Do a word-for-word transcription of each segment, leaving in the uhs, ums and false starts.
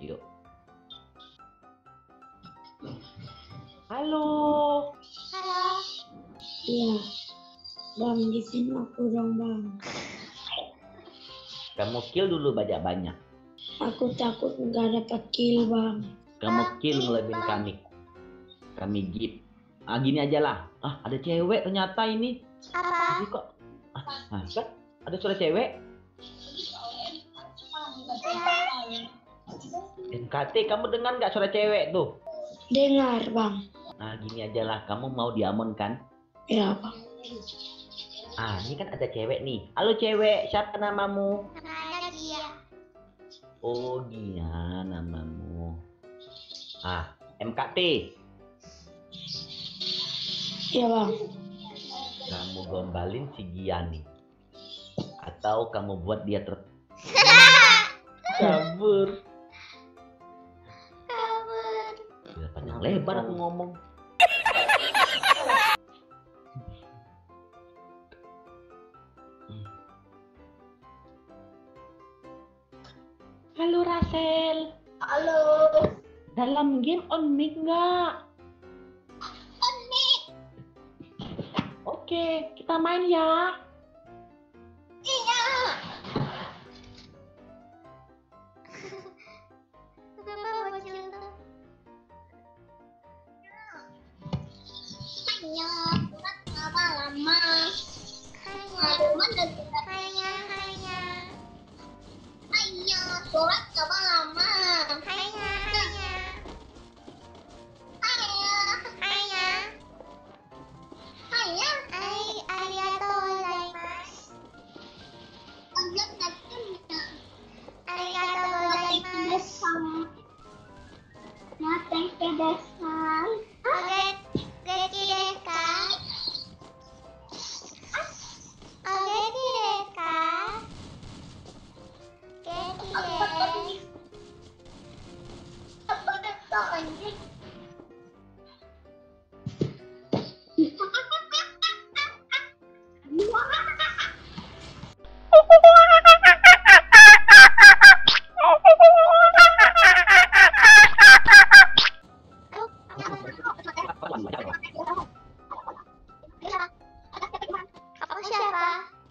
Yuk. Halo. Halo. Iya, Bang, di sini aku dong, Bang. Kamu kill dulu banyak-banyak. Aku takut nggak dapat kill, Bang. Kamu kill ngelebihin kami. Kami gip. Ah, gini aja lah. Ah, ada cewek ternyata ini. Apa? Ini kok. Ah, masa? Ada suara cewek? M K T, kamu dengar nggak suara cewek tuh? Dengar, Bang. Nah, gini aja lah. Kamu mau diamon kan? Ya, Bang. Ah, ini kan ada cewek nih. Halo cewek, siapa namamu? Namanya Gia. Oh, Gia namamu. Ah, M K T. Ya, Bang. Kamu gombalin si Gia nih. Atau kamu buat dia ter... kabur. Kabur. Ya, panjang lebar aku ngomong. Halo Rasel. Halo. Dalam game on mic nggak? On mic. Oke, kita main ya. Iya. Kenapa bocil tuh? Hanya surat lama-lama. Hanya. Hanya, hanya. Hanya surat lama-lama. Hanya, hanya. Hanya. Hanya. Hanya. Ai, arigatou gozaimasu. Arigatou gozaimasu. Thank you, Desan. Oke, Geki desu ka? Geki desu ka? Geki desu. Apa itu anjing? Kamu siapa?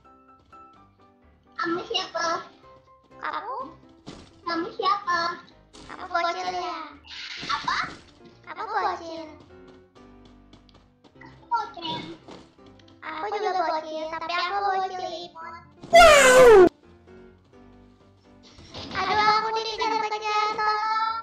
Kamu siapa? Kamu? Kamu siapa? Kamu bocil ya? Apa? Kamu bocil? Aku bocil. Aku juga bocil, tapi aku bocil imut. Aduh, aku dikejar-kejar, tolong.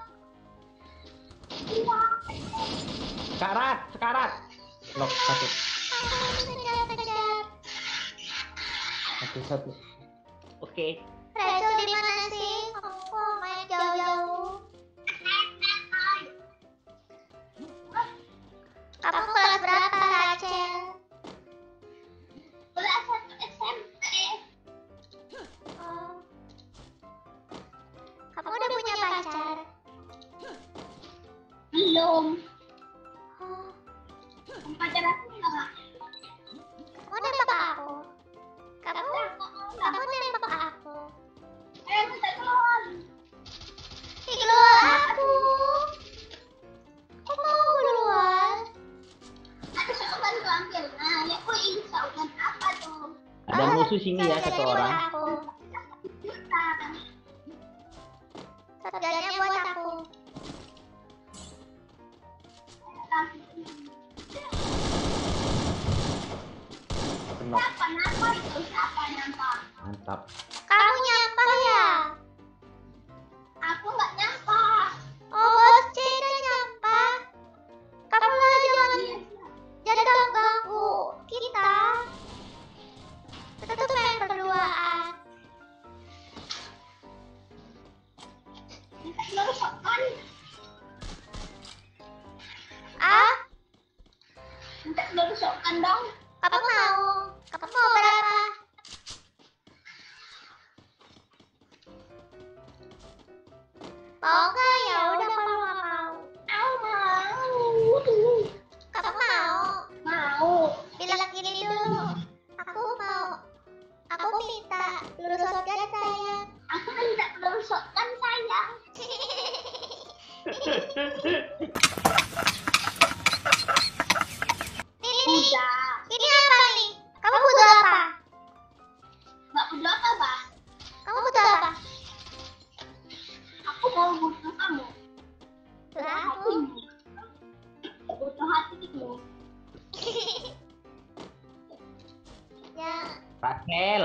Sekarat, sekarat. Lock satu, Aku dikejar-kejar. satu, satu. Oke. Rachel di mana sih? Kamu kok main jauh-jauh? Kamu kelas berapa, Rachel? Kelas satu S M P. Oh. Kamu udah punya pacar? Belum. Oh. Pacar aku enggak. Kamu nembak aku? Kamu? Kamu nembak aku? Eh, minta keluar. Ih, keluar aku. Kok mau keluar? Ada saukan tuh ambil. Nah, ya kok ini saukan apa tuh? Ada musuh sini ya, satu orang. Satgasnya buat aku. Knock. Siapa nyampah itu? Siapa nyampah? Mantap. Kamu nyampah ya? Aku nggak nyampah. Oh, bos C udah nyampah. Kamu lah jangan jangan ganggu kita. Kita tuh main berduaan. Ah? Minta berusakan dong. Kamu mau? Kamu mau berapa? Mau nggak? Ya udah kalau nggak mau. Aku mau. Kamu mau? Mau. Bilang gini dulu. Aku mau. Aku minta peluru shotgun sayang. Aku minta peluru shotgun sayang. Ini nih. Ini apa nih? Kamu butuh apa? Nggak butuh apa, Bang? Kamu butuh apa? Aku mau butuh kamu. Butuh aku. Butuh hatimu. Ya. Rakel,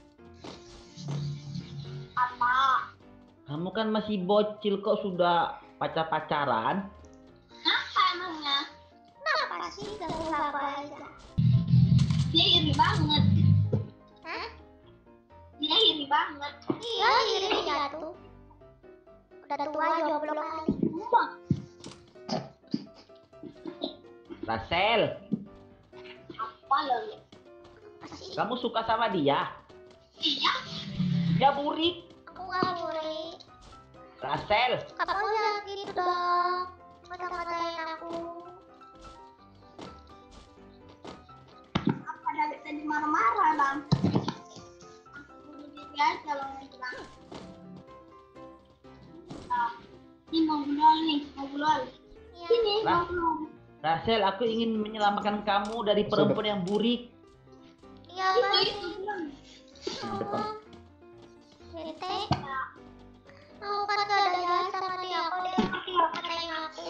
Apa? kamu kan masih bocil kok sudah pacar-pacaran? Apa emangnya? Kenapa sih? Gak apa aja. Dia iri banget. Hah? Dia iri banget. Iya, iri ya tuh. Udah tua jomblo kali. Rumah. Rasel, Apa lo? Masih. kamu suka sama dia? Iya. Dia burik. Aku gak boleh. Rasel, Kamu jangan gitu dong. Mata-matain aku. Apa dari tadi marah-marah, Bang? Bunuh diri aja, Bang. Bang. Nah, ini mau bunuh nih, mau bunuh. Iya. Sini, Lah. mau bunuh. Rasel, aku ingin menyelamatkan kamu dari perempuan yang burik. Iya, Itu, Bang. itu, bunuh. Depan. Bete. Aku kan gak ada jahat sama dia. Aku dia matain aku.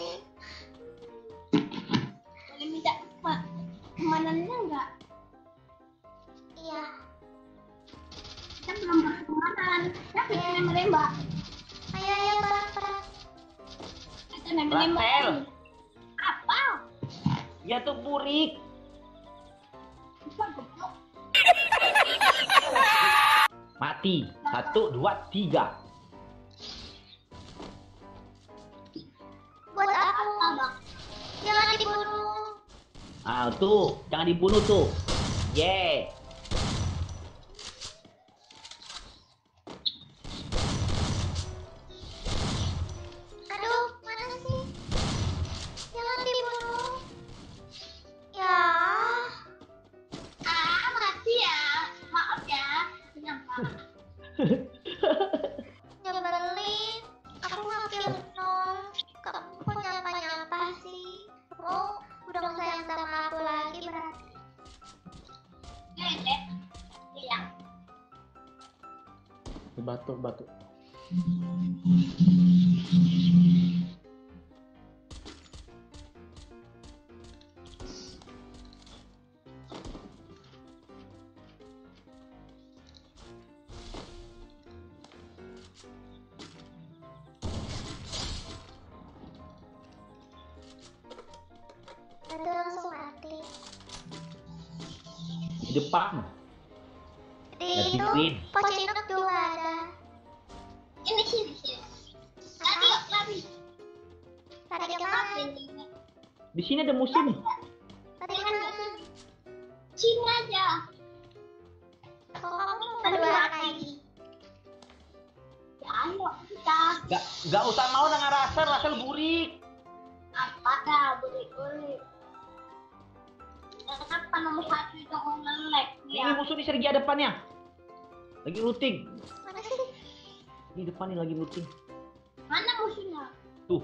Boleh minta ma- temanannya nggak? Iya. Kita belum bertemanan. Siapa yang menembak? Ayo, ayo, perang-perang. Kita menembak. Rafael. Apa? Dia tuh burik. Bisa goblok. Mati. Satu, dua, tiga. Buat aku. Apa, Bang? Jangan dibunuh. Ah, tuh. Jangan dibunuh tuh. Yeah. Aduh, mana sih? Jangan dibunuh. Ya. Ah, makasih ya. Maaf ya. Nyangka. Nyebelin. Aku ngambil nol. Kamu kok nyapa-nyapa sih? Oh, udah gak sayang sama aku lagi berarti. Gede. Iya. Batuk, batuk. Itu langsung mati. Di depan. Di Ya, itu, gituin. Pocinok juga ada. Ini sini, sini. Tadi yuk, lari. Tadi Tadi kemana? apa ini? Di sini ada musim. Tadi mana? Sini aja. Kok kamu berdua lagi? Ya, ayo kita. Gak, gak usah mau dengan Rasel. Rasel burik. Apa dah, burik-burik. Kenapa nomor satu itu mau ngelek? Ini Ya. musuh di Sergia depannya. Lagi looting. Mana sih? Ini depan nih lagi looting. Mana musuhnya? Tuh.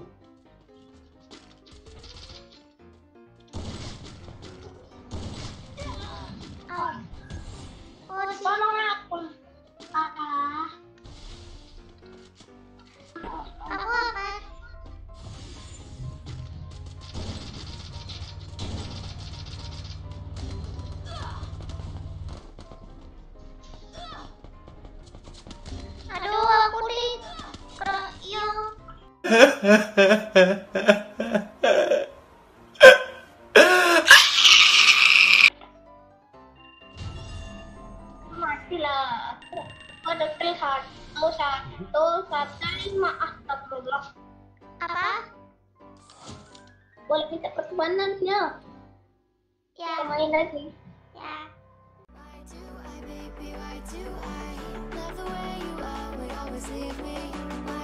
Oh. Oh, di sini. Tolong aku. Ah. Aku aman. Aduh, aku di keroyok. Matilah. Ada kill satu, satu, satu, lima. Astagfirullah. Apa? Boleh minta pertemanan ya? Ya, Kita main lagi. ya. Why do I, baby, why do I love the way you are, will always leave me? Why